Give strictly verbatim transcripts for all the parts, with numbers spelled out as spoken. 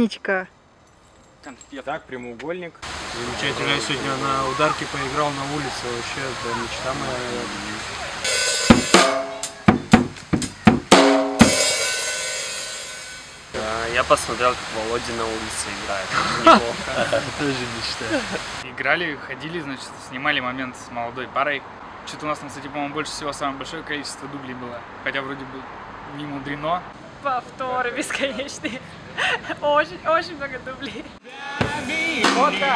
Танечка. Так, прямоугольник. Замечательно, я сегодня на ударке поиграл на улице, вообще это мечта моя. Я посмотрел, как Володя на улице играет. Неплохо. Тоже мечта. Играли, ходили, значит, снимали момент с молодой парой. Что-то у нас, кстати, по-моему, больше всего самое большое количество дублей было. Хотя вроде бы не мудрено. Повторы бесконечные. Очень, очень много дублей. Фотка!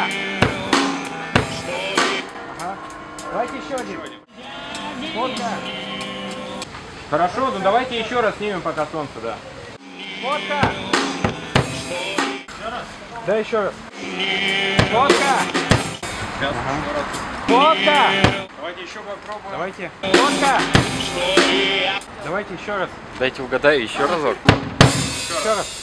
Ага. Давайте еще один. Фотка! Хорошо, ну давайте еще раз снимем пока солнце, да. Фотка! Еще раз? Да, еще раз. Фотка! Сейчас. Ага. Фотка! Давайте еще попробуем. Давайте. Фотка! Давайте еще раз. Дайте угадаю еще разок. Еще раз.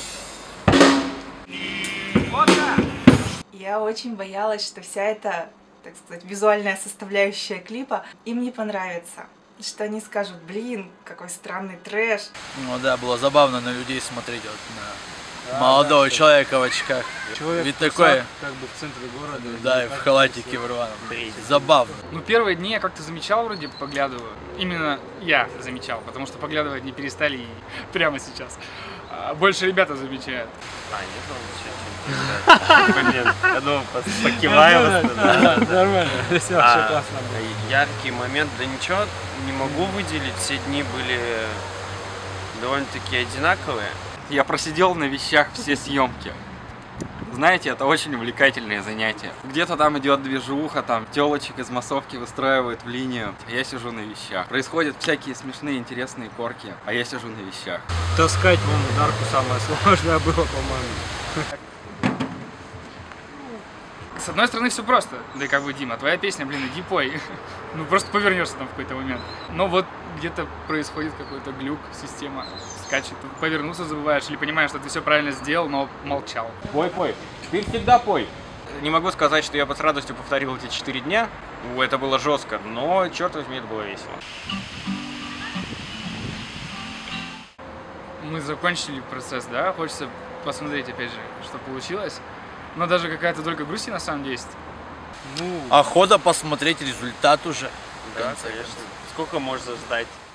Фотка! Я очень боялась, что вся эта, так сказать, визуальная составляющая клипа им не понравится. Что они скажут: блин, какой странный трэш. Ну да, было забавно на людей смотреть, вот на Да, молодого да, человека в очках. Человек Ведь в такой, как бы в центре города. да, и в халатике в рваном. Забавно. Ну, первые дни я как-то замечал, вроде поглядываю. Именно я замечал, потому что поглядывать не перестали и прямо сейчас. А больше ребята замечают. А, нет, он еще Блин, я думал, покиваю. Нормально, все вообще классно. Яркий момент, да ничего не могу выделить. Все дни были довольно-таки одинаковые. Я просидел на вещах все съемки. Знаете, это очень увлекательное занятие. Где-то там идет движуха, там телочек из массовки выстраивают в линию. Я сижу на вещах. Происходят всякие смешные, интересные корки, а я сижу на вещах. Таскать вон ударку самое сложное было, по-моему. С одной стороны, все просто. Да и как бы, Дима, твоя песня, блин, иди пой. Ну, просто повернешься там в какой-то момент. Но вот где-то происходит какой-то глюк, система скачет. Повернуться забываешь или понимаешь, что ты все правильно сделал, но молчал. Пой, пой. Ты всегда пой. Не могу сказать, что я бы с радостью повторил эти четыре дня. Это было жестко, но, черт возьми, это было весело. Мы закончили процесс, да? Хочется посмотреть, опять же, что получилось. Но даже какая-то только грусти на самом деле есть. Ну, охота посмотреть результат уже. Да, конечно. Сколько можно ждать?